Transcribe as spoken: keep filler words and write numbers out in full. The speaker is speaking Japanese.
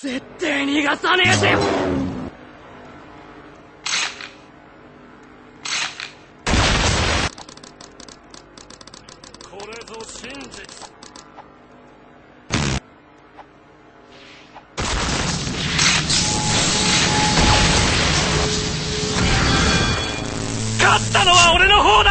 絶対逃がさねえぜ。これぞ真実。勝ったのは俺の方だ。